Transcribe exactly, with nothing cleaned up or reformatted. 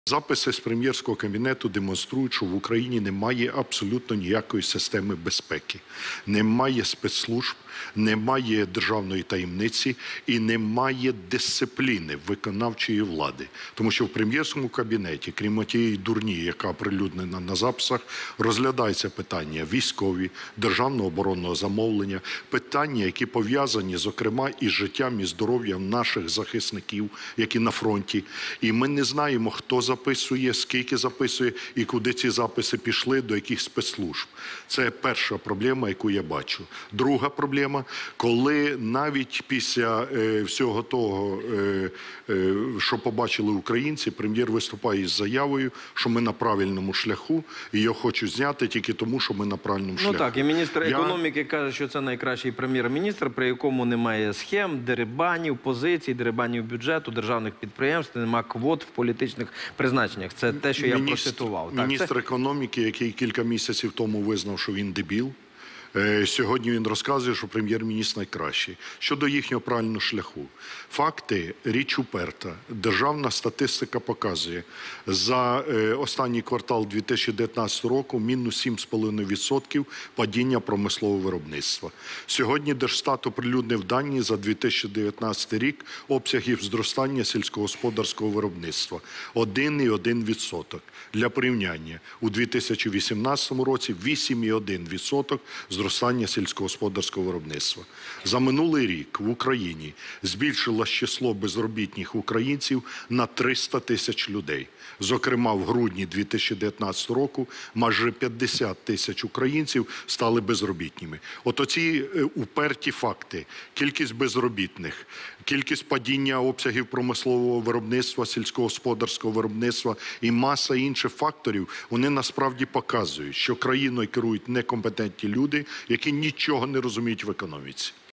Записи з прем'єрського кабінету демонструють, що в Україні немає абсолютно ніякої системи безпеки, немає спецслужб, немає державної таємниці і немає дисципліни виконавчої влади. Тому що в прем'єрському кабінеті, крім тієї дурні, яка оприлюднена на записах, розглядається питання військові, державного оборонного замовлення, питання, які пов'язані, зокрема, із життям і здоров'ям наших захисників, які на фронті. І ми не знаємо, хто записує, скільки записує і куди ці записи пішли, до яких спецслужб. Це перша проблема, яку я бачу. Друга проблема, коли навіть після е, всього того, е, е, що побачили українці, прем'єр виступає із заявою, що ми на правильному шляху, і його хочуть зняти тільки тому, що ми на правильному шляху. Ну так, і міністр я... економіки каже, що це найкращий прем'єр-міністр, при якому немає схем, дерибанів, позицій, дерибанів бюджету, державних підприємств, немає квот в політичних призначеннях. Це те, що я Міністр, процитував. Міністр так, це... економіки, який кілька місяців тому визнав, що він дебіл, сьогодні він розказує, що прем'єр-міністр найкращий. Щодо їхнього правильного шляху. Факти – річ уперта. Державна статистика показує, за останній квартал дві тисячі дев'ятнадцятого року мінус сім цілих п'ять десятих відсотка падіння промислового виробництва. Сьогодні Держстат оприлюднив дані за дві тисячі дев'ятнадцятий рік обсягів зростання сільськогосподарського виробництва – один цілих один десятий відсотка. Для порівняння, у дві тисячі вісімнадцятому році вісім цілих один десятий відсотка зростання сільськогосподарського виробництва. За минулий рік в Україні збільшилось число безробітних українців на триста тисяч людей. Зокрема, в грудні дві тисячі дев'ятнадцятого року майже п'ятдесят тисяч українців стали безробітними. От оці уперті факти, кількість безробітних, кількість падіння обсягів промислового виробництва, сільськогосподарського виробництва і маса інших факторів, вони насправді показують, що країною керують некомпетентні люди, які нічого не розуміють в економіці.